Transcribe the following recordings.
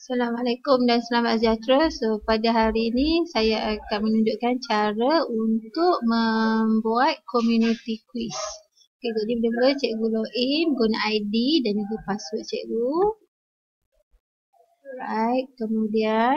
Assalamualaikum dan selamat sejahtera. So, pada hari ini saya akan menunjukkan cara untuk membuat community quiz. Okay, jadi mula-mula cikgu login guna ID dan juga password cikgu. Right, kemudian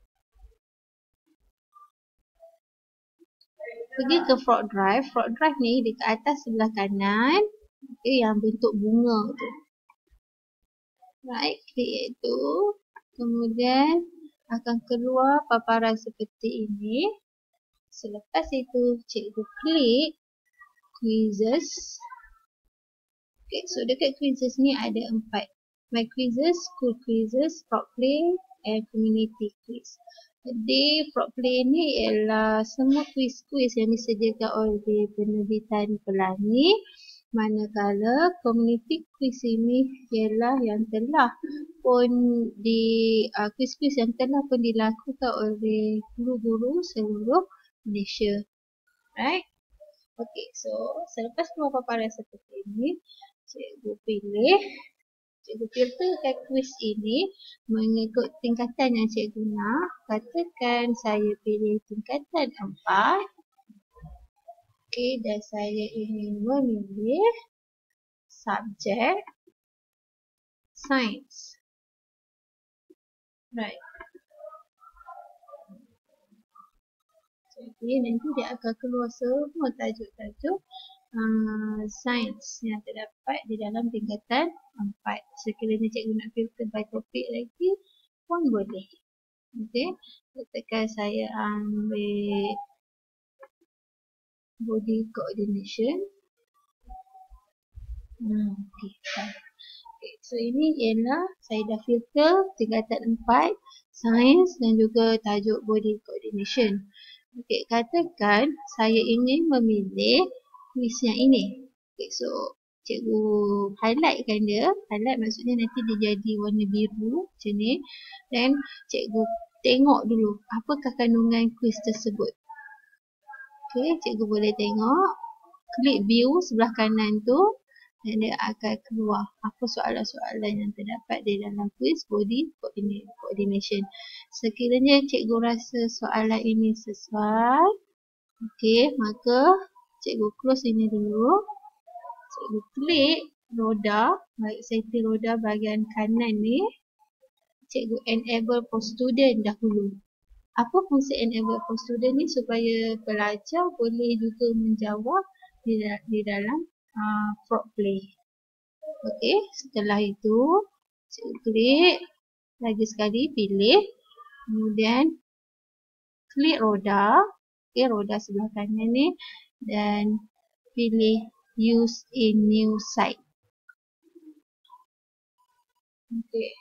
pergi ke Frog Drive. Frog Drive ni dekat atas sebelah kanan, okay, yang bentuk bunga tu. Right, klik itu. Kemudian akan keluar paparan seperti ini. Selepas itu cikgu klik quizzes. Okay, so dekat quizzes ni ada 4. My quizzes, school quizzes, frog play and community quiz. Jadi frog play ni ialah semua quiz-quiz yang disediakan oleh penerbitan Pelangi. Manakala community quiz ini ialah yang telah pun quiz-quiz yang telah pun dilakukan oleh guru-guru seluruh Malaysia. Right? Okay, so selepas keluar paparan seperti ini, cikgu filterkan quiz ini mengikut tingkatan yang cikgu nak. Katakan saya pilih tingkatan 4. Okay, dan saya ingin memilih subjek sains. Right. Jadi nanti dia akan keluar semua tajuk-tajuk sains yang terdapat di dalam tingkatan 4. Sekiranya cikgu nak filter by topik lagi pun boleh. Okay. Katakan saya ambil body coordination. Okay. Okay. So ini ialah saya dah filter tingkatan 4 sains dan juga tajuk body coordination. Okay, katakan saya ingin memilih quiz yang ini. Okay, so cikgu highlightkan dia. Highlight maksudnya nanti dia jadi warna biru macam ni. Dan cikgu tengok dulu apakah kandungan quiz tersebut. Okay, cikgu boleh tengok. Klik view sebelah kanan tu. Dan dia akan keluar apa soalan-soalan yang terdapat di dalam quiz body coordination. Sekiranya cikgu rasa soalan ini sesuai, okay, maka cikgu close ini dulu. Cikgu klik roda, baik setting roda bahagian kanan ni. Cikgu enable for student dahulu. Apa fungsi enable for student ni? Supaya pelajar boleh juga menjawab di dalam frog play. Okey, setelah itu cikgu klik lagi sekali, pilih, kemudian klik roda, okey, roda sebelah kanan ni, dan pilih use in new site. Okey.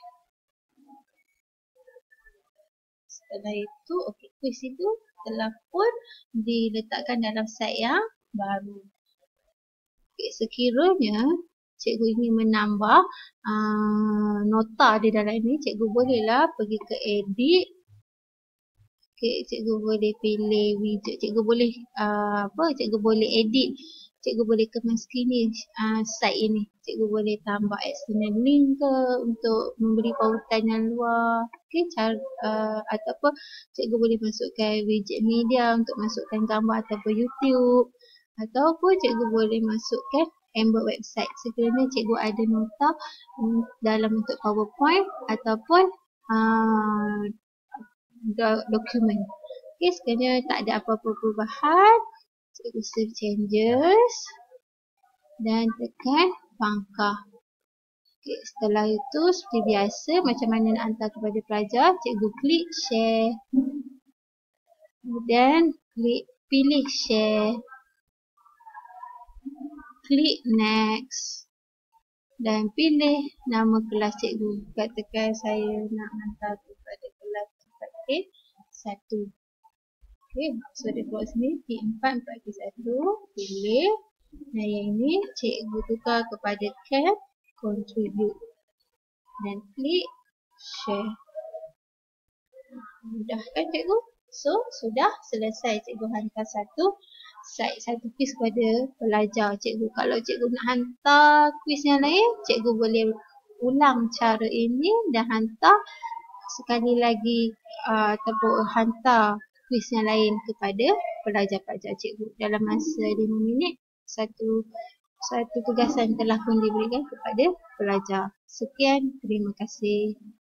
Setelah itu, okey, quiz itu telah pun diletakkan dalam site yang baru. Okay, sekiranya cikgu ingin menambah nota di dalam ini, cikgu bolehlah pergi ke edit. Okay, cikgu boleh pilih widget. Cikgu boleh cikgu boleh edit. Cikgu boleh kemaskini site ini. Cikgu boleh tambah external link ke untuk memberi pautan yang luar. Okay, ataupun cikgu boleh masukkan widget media untuk masukkan gambar ataupun YouTube. Ataupun cikgu boleh masukkan embed website sekiranya cikgu ada nota dalam bentuk PowerPoint ataupun dokumen. Okay, sekiranya tak ada apa-apa perubahan, cikgu save changes dan tekan pangkah. Okay, setelah itu seperti biasa macam mana nak hantar kepada pelajar, cikgu klik share. Kemudian pilih share. Klik next dan pilih nama kelas cikgu. Katakan saya nak hantar kepada kelas 4K1. Okay, so dia keluar sini P4 4K1. Pilih. Dan yang ini cikgu tukar kepada can contribute. Dan klik share. Mudah kan cikgu? So, sudah selesai cikgu hantar satu quiz kepada pelajar cikgu. Kalau cikgu nak hantar quiz yang lain, cikgu boleh ulang cara ini dan hantar sekali lagi ataupun hantar kuis yang lain kepada pelajar-pelajar cikgu dalam masa 5 minit. Satu tugasan telah pun diberikan kepada pelajar. Sekian, terima kasih.